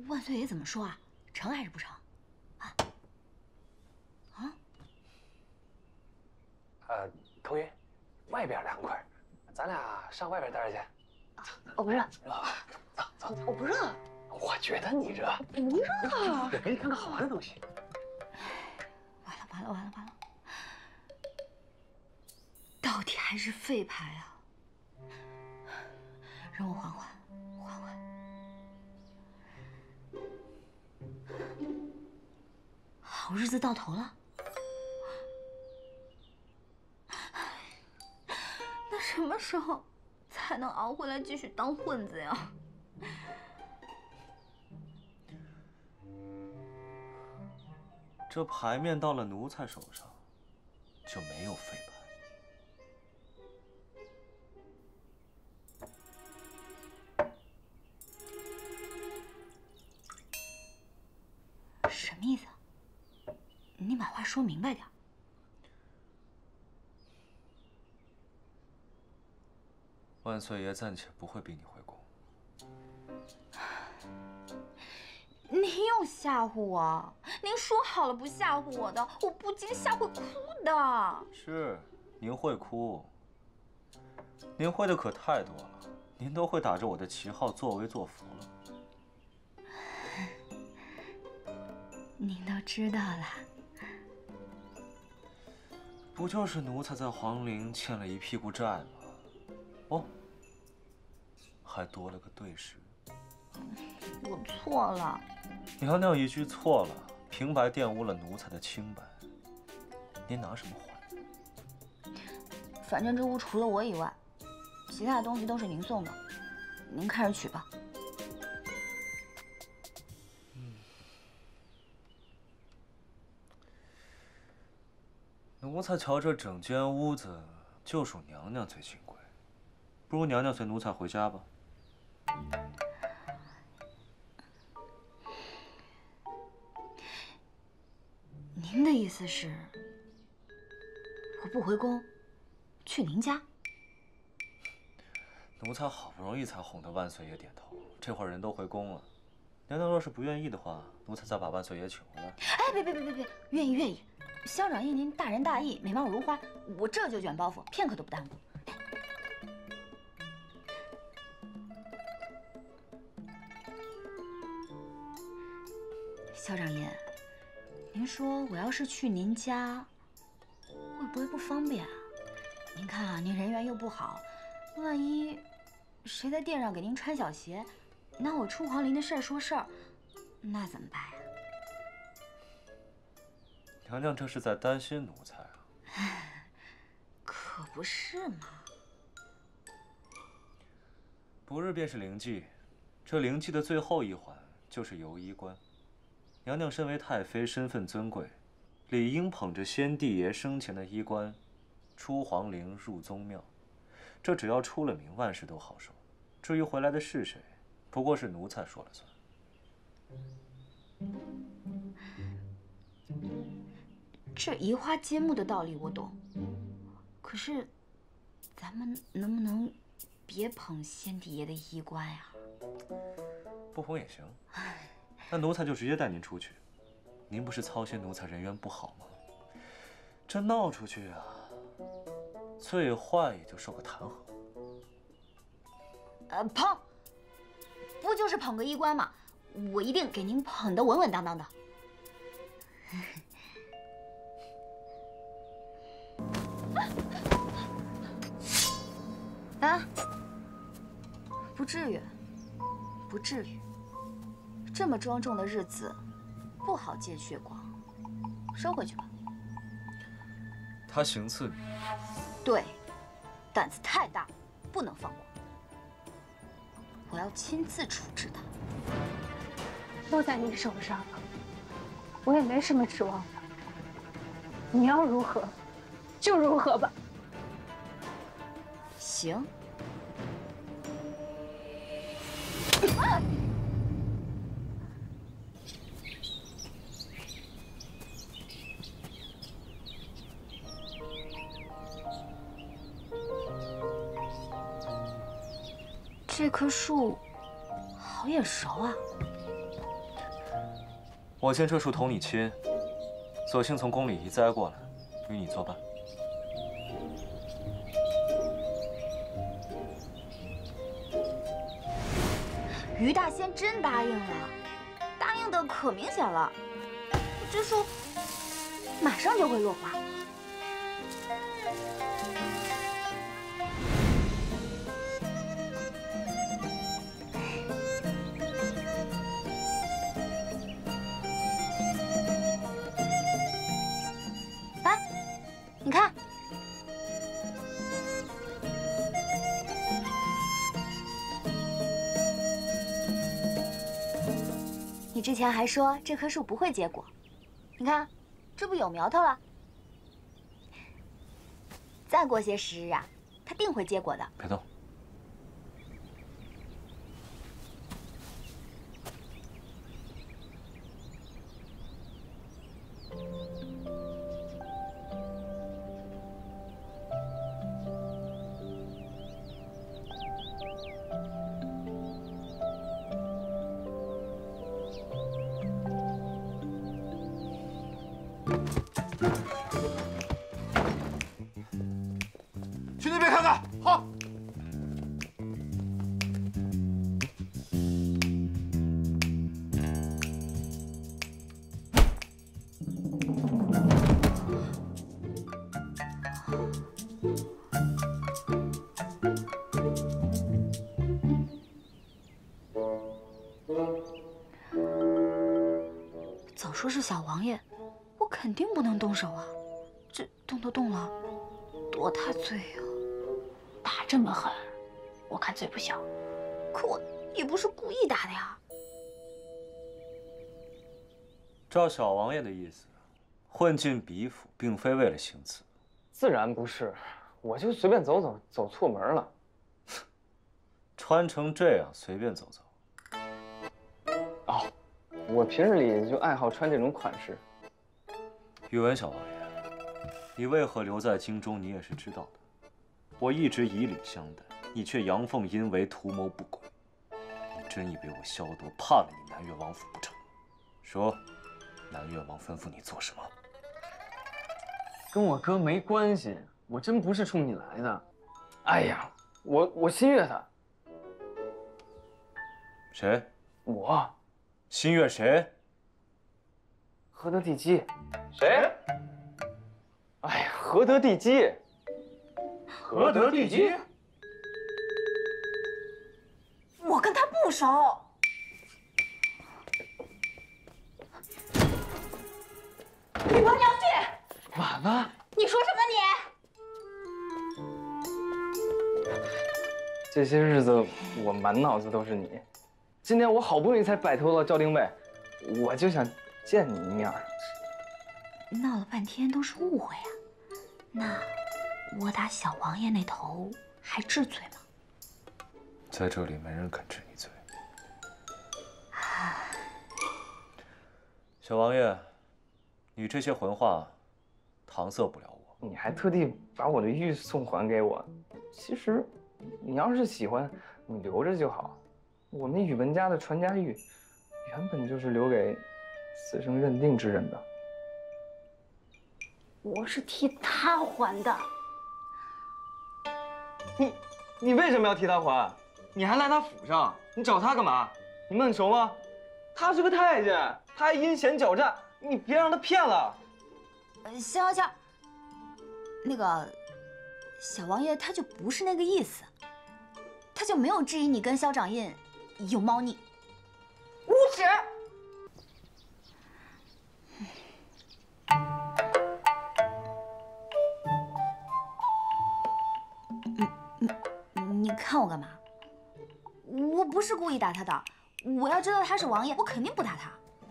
万岁爷怎么说啊？成还是不成？啊？啊？ 腾云，外边凉快，咱俩上外边待着去。 我不热。 走。 我不热。 我觉得你热。 不热啊！ 我给你看看好玩的东西。 完了！到底还是废牌啊！让我缓缓。好日子到头了。那什么时候才能熬回来继续当混子呀？ 这牌面到了奴才手上，就没有废牌。什么意思？你把话说明白点。 万岁爷暂且不会逼你回宫。 您又吓唬我！您说好了不吓唬我的，我不惊吓会哭的。 是，您会哭。您会的可太多了，您都会打着我的旗号作威作福了。 您都知道了。 不就是奴才在皇陵欠了一屁股债吗？哦，还多了个对食。 我错了。 娘娘一句错了，平白玷污了奴才的清白，您拿什么还？ 反正这屋除了我以外，其他东西都是您送的，您看着取吧。 奴才瞧这整间屋子，就属娘娘最金贵，不如娘娘随奴才回家吧。 您的意思是，我不回宫，去您家？ 奴才好不容易才哄得万岁爷点头，这会儿人都回宫了，娘娘若是不愿意的话，奴才再把万岁爷请回来。 哎，别，愿意。乡长应您大仁大义，美貌如花，我这就卷包袱，片刻都不耽误。校长爷，您说我要是去您家，会不会不方便啊？您看啊，您人缘又不好，万一谁在殿上给您穿小鞋，拿我出皇陵的事儿说事儿，那怎么办呀？ 娘娘这是在担心奴才啊！ 可不是嘛！ 不日便是灵祭，这灵祭的最后一环就是游衣冠。娘娘身为太妃，身份尊贵，理应捧着先帝爷生前的衣冠，出皇陵入宗庙。这只要出了名，万事都好说。至于回来的是谁，不过是奴才说了算。 这移花接木的道理我懂，可是，咱们能不能别捧先帝爷的衣冠呀？ 不捧也行，那奴才就直接带您出去。您不是操心奴才人缘不好吗？这闹出去啊，最坏也就受个弹劾。 捧，不就是捧个衣冠吗？我一定给您捧得稳稳当当的。啊，不至于，不至于。这么庄重的日子，不好见血光，收回去吧。 他行刺你？ 对，胆子太大，不能放过。我要亲自处置他。 都在你手上了，我也没什么指望了。你要如何，就如何吧。 行。这棵树好眼熟啊！ 我见这树同你亲，索性从宫里移栽过来，与你作伴。 于大仙真答应了，答应的可明显了，这树马上就会落花。来，你看。 你之前还说这棵树不会结果，你看，这不有苗头了？再过些时日啊，它定会结果的。 别动。 去那边看看。好。 早说是小王爷，我肯定不能动手啊！这动都动了，多大罪啊！ 打这么狠，我看罪不小。 可我也不是故意打的呀。 照小王爷的意思，混进比府并非为了行刺。 自然不是，我就随便走走，走错门了。 穿成这样随便走走。 哦，我平日里就爱好穿这种款式。 宇文小王爷，你为何留在京中？你也是知道的。我一直以礼相待，你却阳奉阴违，图谋不轨。你真以为我萧德怕了你南越王府不成？说，南越王吩咐你做什么？ 跟我哥没关系，我真不是冲你来的。哎呀，我心悦他。 谁？ 我。 心悦谁？ 何德地基。谁？哎呀，何德地基。 何德地基？ 我跟他不熟。 你婆娘去！ 婉婉， 你说什么你？ 这些日子我满脑子都是你。今天我好不容易才摆脱了赵丁卫，我就想见你一面。 闹了半天都是误会啊！那我打小王爷那头还治罪吗？ 在这里没人肯治你罪。小王爷，你这些混话搪塞不了我。 你还特地把我的玉送还给我，其实你要是喜欢，你留着就好。我们宇文家的传家玉，原本就是留给此生认定之人的。 我是替他还的。 你为什么要替他还？你还赖他府上，你找他干嘛？你们很熟吗？他是个太监，他还阴险狡诈，你别让他骗了。 行，那个小王爷他就不是那个意思，他就没有质疑你跟萧掌印有猫腻。 无耻！ 你看我干嘛？我不是故意打他的，我要知道他是王爷，我肯定不打他。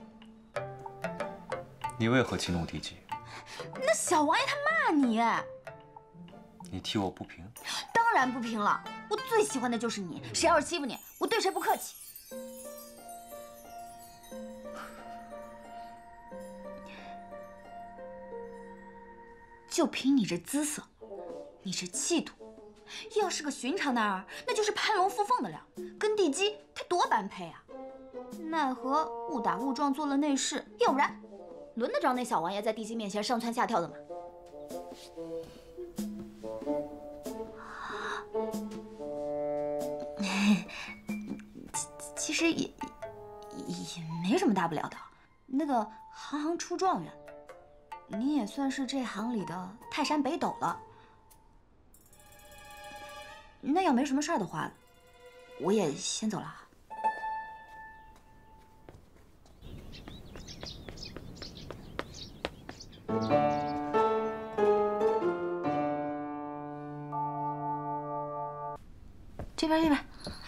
你为何激怒地基？ 那小王爷他骂你， 你替我不平？ 当然不平了。我最喜欢的就是你，谁要是欺负你，我对谁不客气。就凭你这姿色，你这气度， 要是个寻常男儿，那就是攀龙附凤的料，跟地基他多般配啊！奈何误打误撞做了内侍，要不然轮得着那小王爷在地基面前上蹿下跳的吗？其实也没什么大不了的，那个行行出状元，你也算是这行里的泰山北斗了。那要没什么事儿的话，我也先走了啊。这边，这边。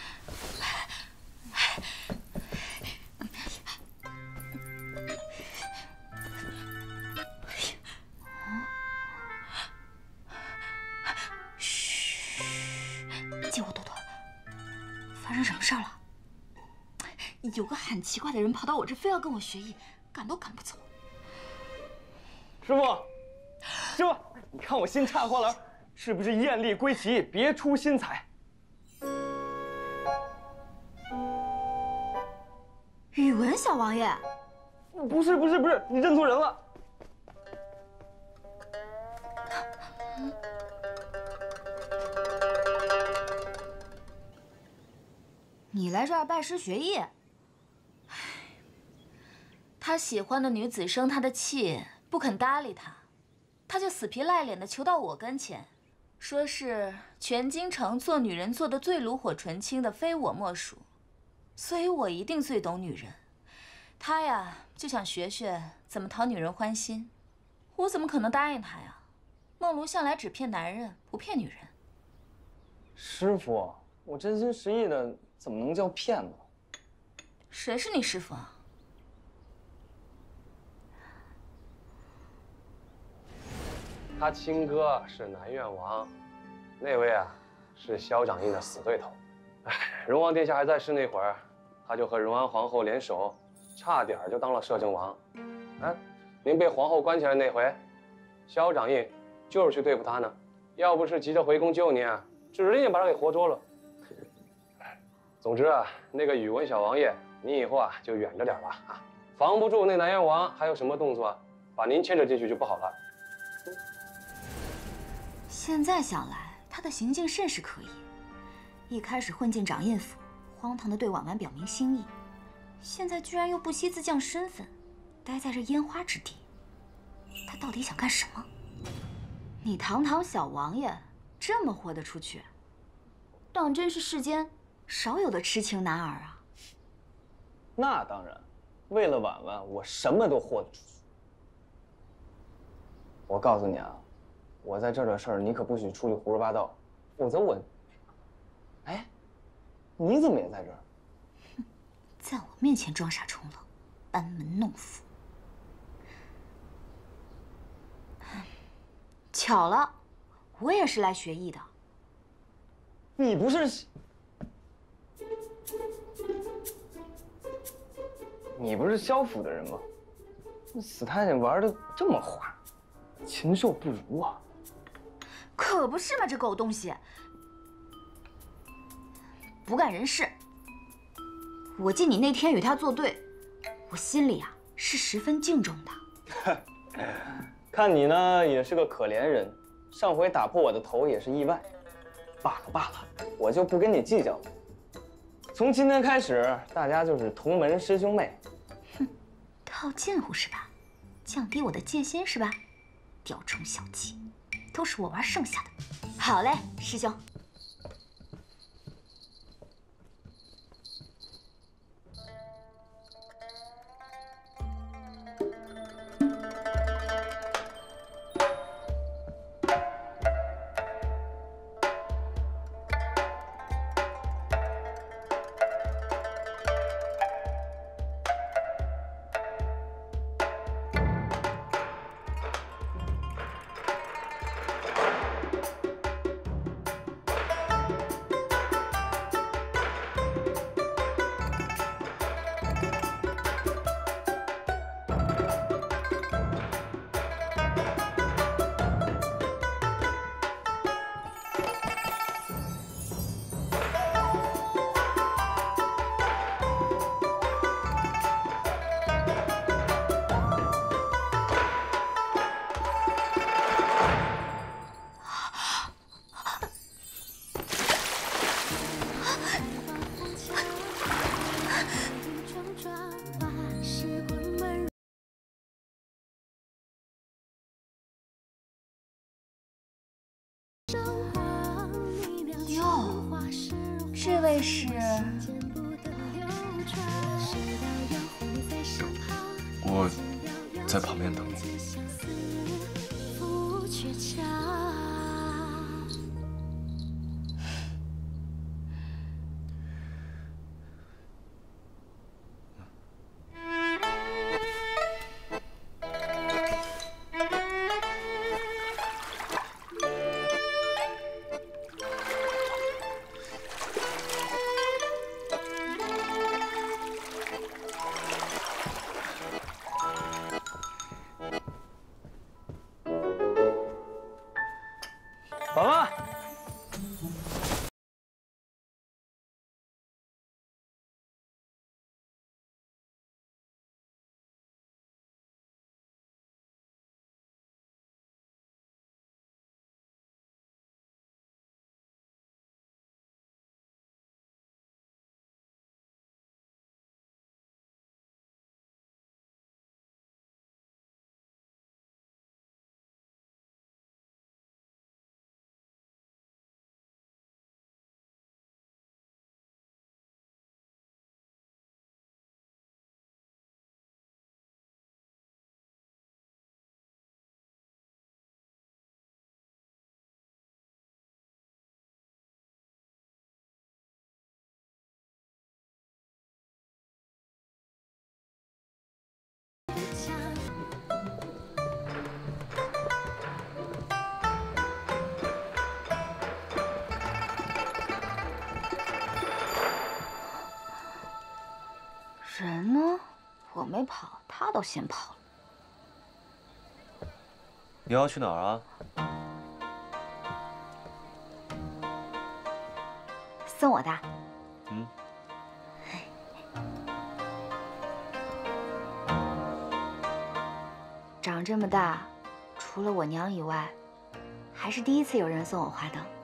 借我躲躲，发生什么事儿了？有个很奇怪的人跑到我这，非要跟我学艺，赶都赶不走。 师傅，师傅，你看我新插花篮，是不是艳丽归奇，别出心裁？ 宇文小王爷， 不是，你认错人了。 你来这儿拜师学艺？他喜欢的女子生他的气，不肯搭理他，他就死皮赖脸的求到我跟前，说是全京城做女人做的最炉火纯青的，非我莫属，所以我一定最懂女人。他呀就想学学怎么讨女人欢心，我怎么可能答应他呀？梦庐向来只骗男人，不骗女人。 师傅，我真心实意的，怎么能叫骗呢？ 谁是你师傅啊？ 他亲哥是南院王，那位啊是萧掌印的死对头。哎，荣王殿下还在世那会儿，他就和荣安皇后联手，差点就当了摄政王。哎，您被皇后关起来那回，萧掌印就是去对付他呢。要不是急着回宫救您啊，指定把他给活捉了。总之啊，那个宇文小王爷，您以后啊就远着点吧啊，防不住那南院王还有什么动作，把您牵扯进去就不好了。 现在想来，他的行径甚是可疑。一开始混进掌印府，荒唐地对婉婉表明心意，现在居然又不惜自降身份，待在这烟花之地。他到底想干什么？你堂堂小王爷，这么豁得出去，当真是世间少有的痴情男儿啊！ 那当然，为了婉婉，我什么都豁得出去。我告诉你啊，我在这儿的事儿，你可不许出去胡说八道，否则我……哎，你怎么也在这儿？ 哼，在我面前装傻充愣，班门弄斧。巧了，我也是来学艺的。 你不是？你不是萧府的人吗？那死太监玩的这么花，禽兽不如啊！ 可不是嘛，这狗东西，不干人事。我记你那天与他作对，我心里啊是十分敬重的。 看你呢，也是个可怜人，上回打破我的头也是意外。罢了，我就不跟你计较了。从今天开始，大家就是同门师兄妹。 哼，套近乎是吧？降低我的戒心是吧？雕虫小技，都是我玩剩下的。好嘞，师兄。 这位是？ 我在旁边等你。 爸妈。 人呢？我没跑，他倒先跑了。 你要去哪儿啊？ 送我的。 嗯。 长这么大，除了我娘以外，还是第一次有人送我花灯。